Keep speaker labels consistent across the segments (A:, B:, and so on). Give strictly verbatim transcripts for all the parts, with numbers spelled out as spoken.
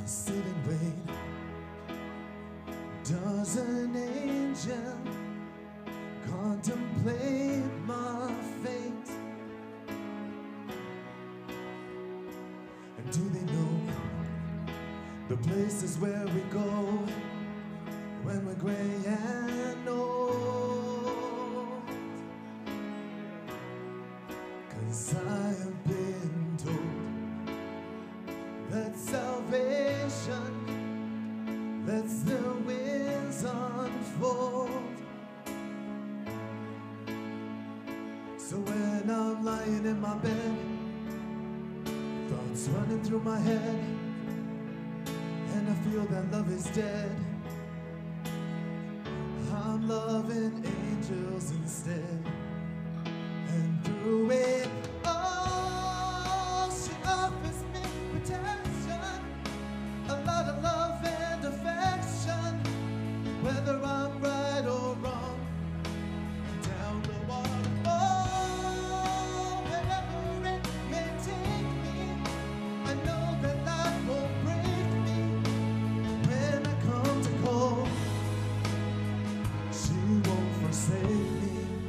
A: sit and wait. Does an angel contemplate my fate? And do they know the places where we go when we're gray and old? 'Cause I have been told that salvation lets the winds unfold. So when I'm lying in my bed, thoughts running through my head, and I feel that love is dead, I'm loving angels instead. And through it all, she offers me protection, a lot of love and affection, whether I'm right or wrong. Down the waterfall, wherever it may take me, I know that life won't break me. When I come to call, she won't forsake me.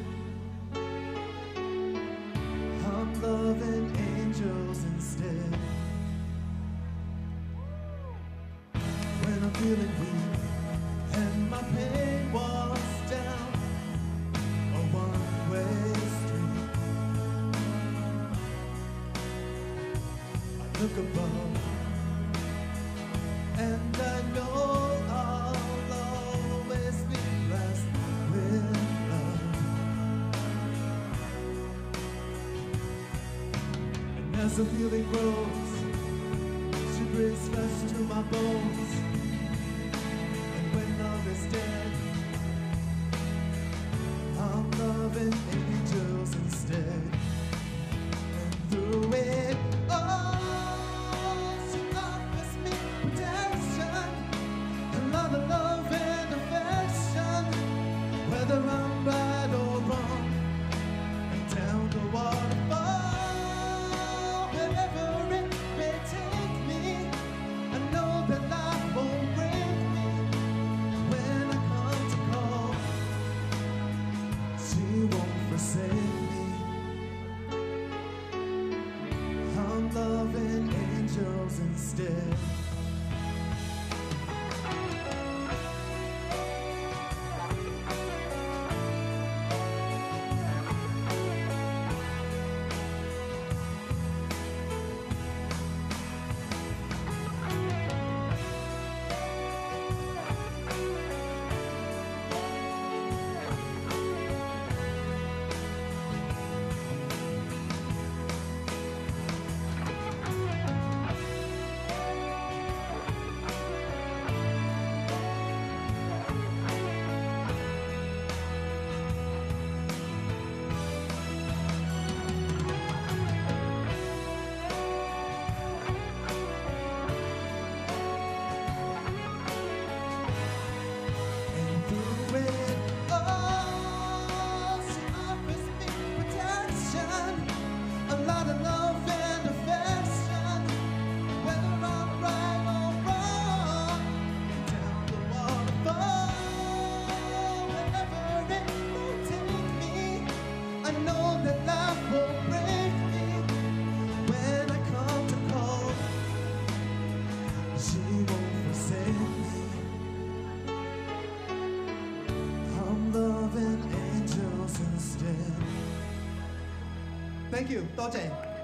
A: I'm loving angels instead. When I'm feeling weak and my pain walks down a one-way street, I look above and I know I'll always be blessed with love. And as the feeling grows, she brings flesh to my bones. And when love is dead, I'm loving angels instead. And through it all, she offers me protection, a lot of love and affection, whether I'm right or wrong. And down the waterfall, wherever it may take me, I know that life won't break me. When I come to call, she won't forsake me. I'm loving angels instead. Loving angels instead. Thank you, 多謝。